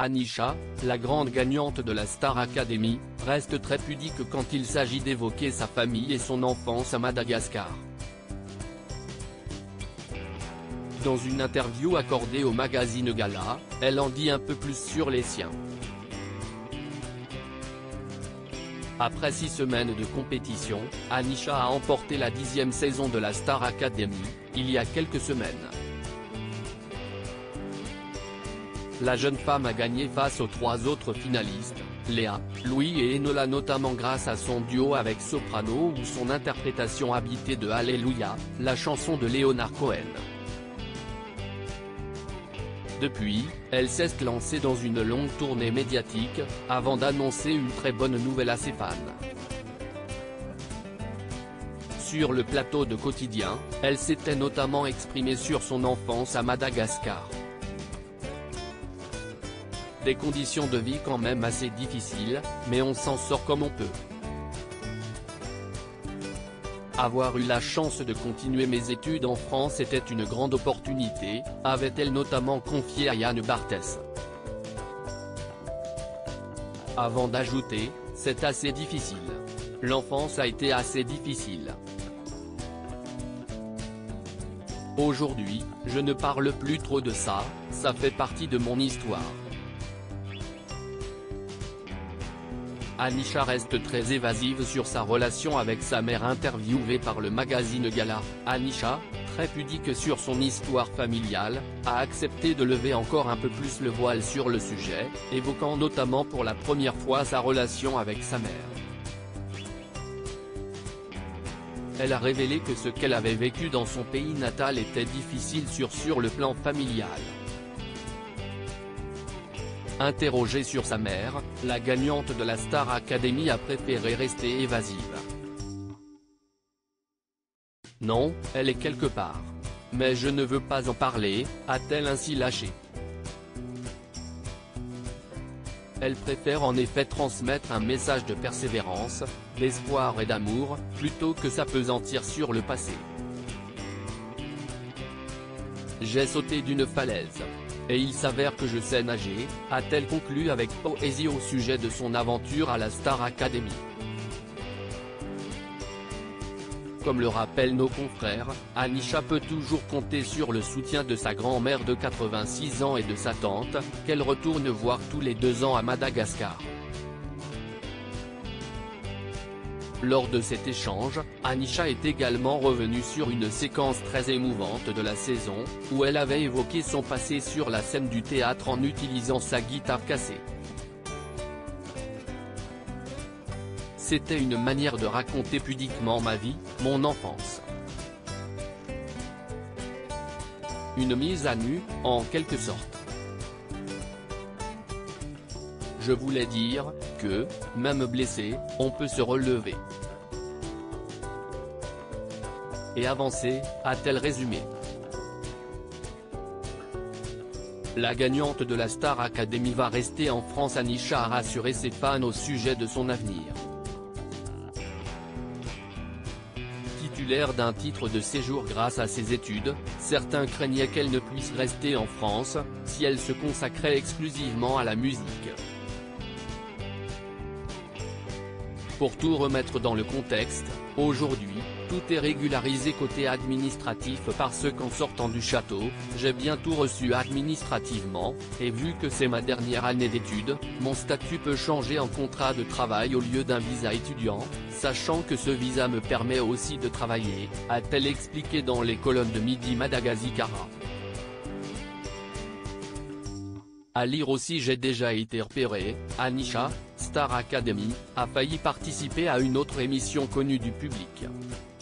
Anisha, la grande gagnante de la Star Academy, reste très pudique quand il s'agit d'évoquer sa famille et son enfance à Madagascar. Dans une interview accordée au magazine Gala, elle en dit un peu plus sur les siens. Après 6 semaines de compétition, Anisha a emporté la 10e saison de la Star Academy, il y a quelques semaines. La jeune femme a gagné face aux 3 autres finalistes, Léa, Louis et Enola, notamment grâce à son duo avec Soprano ou son interprétation habitée de Alléluia, la chanson de Leonard Cohen. Depuis, elle s'est lancée dans une longue tournée médiatique, avant d'annoncer une très bonne nouvelle à ses fans. Sur le plateau de Quotidien, elle s'était notamment exprimée sur son enfance à Madagascar. Des conditions de vie quand même assez difficiles, mais on s'en sort comme on peut. Avoir eu la chance de continuer mes études en France était une grande opportunité, avait-elle notamment confié à Yann Barthès. Avant d'ajouter, c'est assez difficile. L'enfance a été assez difficile. Aujourd'hui, je ne parle plus trop de ça, ça fait partie de mon histoire. Anisha reste très évasive sur sa relation avec sa mère. Interviewée par le magazine Gala, Anisha, très pudique sur son histoire familiale, a accepté de lever encore un peu plus le voile sur le sujet, évoquant notamment pour la première fois sa relation avec sa mère. Elle a révélé que ce qu'elle avait vécu dans son pays natal était difficile sur le plan familial. Interrogée sur sa mère, la gagnante de la Star Academy a préféré rester évasive. Non, elle est quelque part. Mais je ne veux pas en parler, a-t-elle ainsi lâché. Elle préfère en effet transmettre un message de persévérance, d'espoir et d'amour, plutôt que s'appesantir sur le passé. J'ai sauté d'une falaise. Et il s'avère que je sais nager, a-t-elle conclu avec poésie au sujet de son aventure à la Star Academy. Comme le rappellent nos confrères, Anisha peut toujours compter sur le soutien de sa grand-mère de 86 ans et de sa tante, qu'elle retourne voir tous les 2 ans à Madagascar. Lors de cet échange, Anisha est également revenue sur une séquence très émouvante de la saison, où elle avait évoqué son passé sur la scène du théâtre en utilisant sa guitare cassée. C'était une manière de raconter pudiquement ma vie, mon enfance. Une mise à nu, en quelque sorte. Je voulais dire que, même blessé, on peut se relever. Et avancer, a-t-elle résumé. La gagnante de la Star Academy va rester en France. Anisha a rassuré ses fans au sujet de son avenir. Titulaire d'un titre de séjour grâce à ses études, certains craignaient qu'elle ne puisse rester en France, si elle se consacrait exclusivement à la musique. Pour tout remettre dans le contexte, aujourd'hui, tout est régularisé côté administratif parce qu'en sortant du château, j'ai bien tout reçu administrativement, et vu que c'est ma dernière année d'études, mon statut peut changer en contrat de travail au lieu d'un visa étudiant, sachant que ce visa me permet aussi de travailler, a-t-elle expliqué dans les colonnes de Midi Madagascar. À lire aussi: j'ai déjà été repérée, Anisha, Star Academy, a failli participer à une autre émission connue du public.